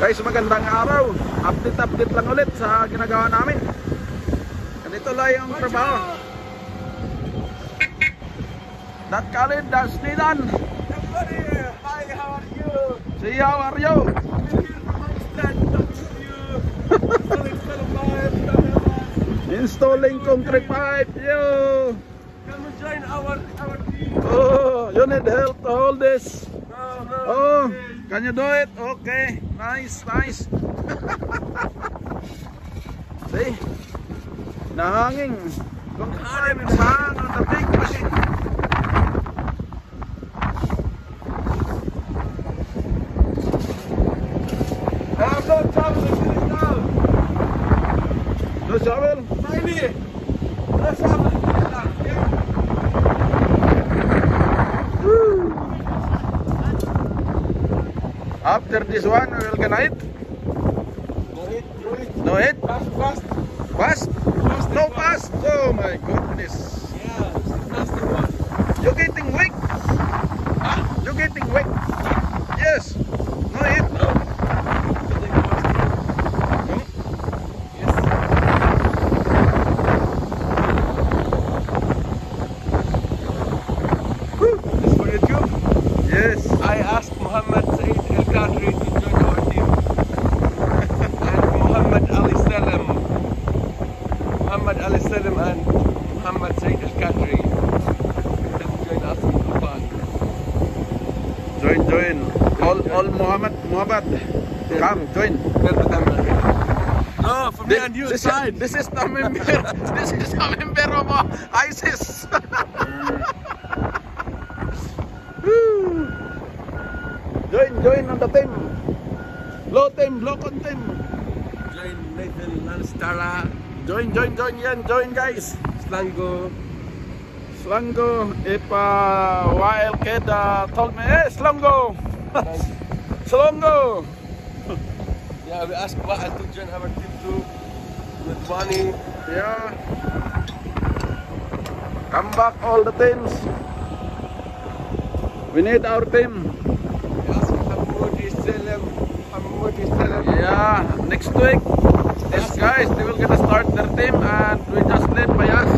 Guys, magandang araw. Update lang ulit sa ginagawa namin. Ganito lang yung trabaho. That Khalid, that's Nidan. Hi, how are you? See, how are you? Installing concrete pipe, yo. Come and join our team. Oh, you need help to hold this. No, Oh, can you do it? Okay, nice. See, nahanging concrete hang on the big machine. I'm not traveling this now. No shovel? Finally, let's travel this now. After this one, we will gonna eat. No eat? Fast. Fast? No fast? Oh my goodness. Yeah, it's the faster one. You're getting weak. You're getting weak. Yes. No eat. No. Yes. This for YouTube. Yes. I asked Muhammad Said El Qadri to join our team. And Muhammad Ali Salam. Muhammad Ali Salam and Muhammad Said El Qadri will join us in Dubai. Join. All Muhammad. Come, join. No, for me and you side. This is the member. This is the member of ISIS. Join on the team. Low con team. Join Nathan Lanstara. Join guys. Slango. Slango, if wild kid told me, hey Slango. Slango. Yeah, we asked Wa'al to join our team too. With money. Yeah. Come back all the teams. We need our team. We asked Hamoudi Salam. Yeah, next week, these guys, they will gonna start their team and we just led by us.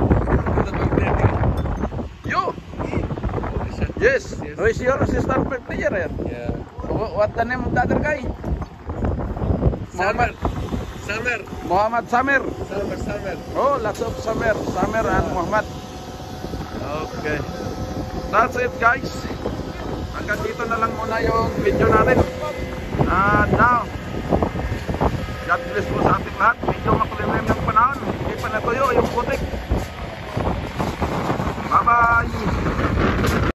You? Yes. Who is your assistant player here? Yeah. What the name of the other guy? Samer. Muhammad Samer. Samer. Oh, lots of Samer and Muhammad. Okay. That's it guys. Hanggang dito na lang muna yung video natin. And now, God bless po sa ating lahat. Medyo makulimlim ng panahon. Hindi pa natuyo yung putik. Bye bye.